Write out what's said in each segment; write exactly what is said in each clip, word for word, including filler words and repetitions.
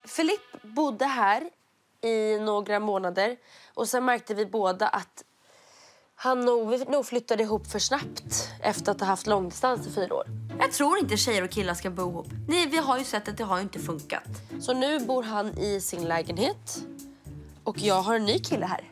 Filip bodde här i några månader och sen märkte vi båda att han nog, nog flyttade ihop för snabbt efter att ha haft långdistans i fyra år. Jag tror inte tjejer och killar ska bo ihop. Nej, vi har ju sett att det har inte funkat. Så nu bor han i sin lägenhet och jag har en ny kille här.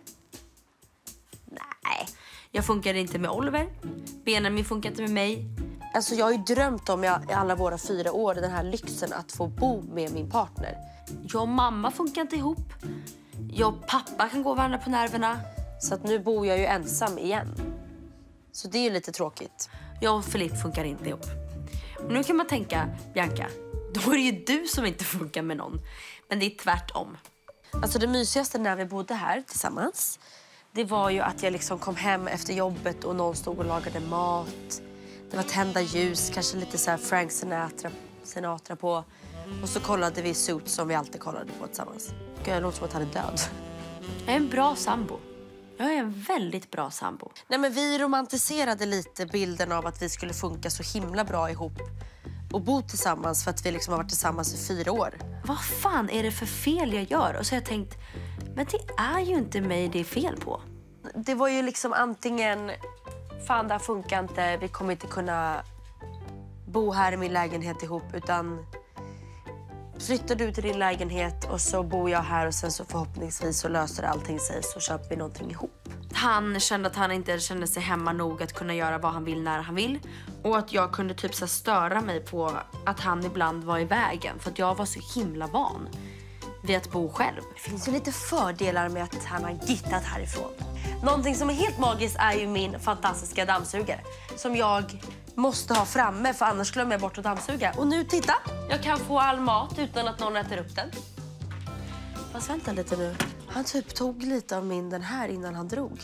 Nej, jag funkar inte med Oliver. Benjamin funkar inte med mig. Alltså jag har ju drömt om i alla våra fyra år den här lyxen att få bo med min partner. Jag och mamma funkar inte ihop. Jag och pappa kan gå varandra på nerverna. Så att nu bor jag ju ensam igen. Så det är ju lite tråkigt. Jag och Filip funkar inte ihop. Och nu kan man tänka, Bianca, då är det ju du som inte funkar med någon. Men det är tvärtom. Alltså det mysigaste när vi bodde här tillsammans, det var ju att jag liksom kom hem efter jobbet och någon stod och lagade mat. Det var tända ljus, kanske lite så här Frank Sinatra, Sinatra på. Och så kollade vi Suits som vi alltid kollade på tillsammans. Gud, det låter som att han är död. Jag är en bra sambo. Jag är en väldigt bra sambo. Nej, men vi romantiserade lite bilden av att vi skulle funka så himla bra ihop och bo tillsammans för att vi liksom har varit tillsammans i fyra år. Vad fan är det för fel jag gör? Och så har jag tänkt, men det är ju inte mig det är fel på. Det var ju liksom antingen, fan det här funkar inte, vi kommer inte kunna bo här i min lägenhet ihop, utan flyttar du till din lägenhet och så bor jag här och sen så förhoppningsvis så löser allting sig så köper vi någonting ihop. Han kände att han inte kände sig hemma nog att kunna göra vad han vill när han vill. Och att jag kunde typ så störa mig på att han ibland var i vägen. För att jag var så himla van vid att bo själv. Det finns ju lite fördelar med att han har gittat härifrån. Någonting som är helt magiskt är ju min fantastiska dammsugare. Som jag måste ha framme för annars glömmer jag bort att dammsuga. Och nu titta, jag kan få all mat utan att någon äter upp den. Fast vänta lite nu. Han typ tog lite av min den här innan han drog.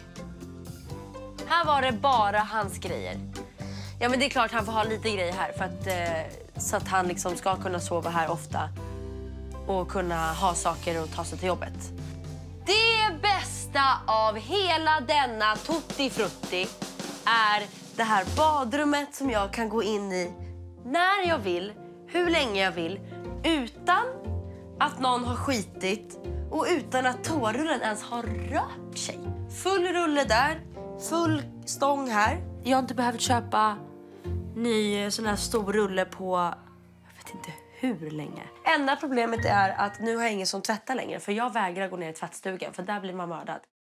Här var det bara hans grejer. Ja, men det är klart han får ha lite grejer här för att, eh, så att han liksom ska kunna sova här ofta och kunna ha saker och ta sig till jobbet. Det bästa av hela denna tutti frutti är det här badrummet som jag kan gå in i när jag vill, hur länge jag vill, utan att någon har skitit och utan att toarullen ens har rört sig. Full rulle där, full stång här. Jag har inte behövt köpa ny sån här stor rulle på, jag vet inte hur länge. Enda problemet är att nu har jag ingen som tvättar längre, för jag vägrar gå ner i tvättstugan för där blir man mördad.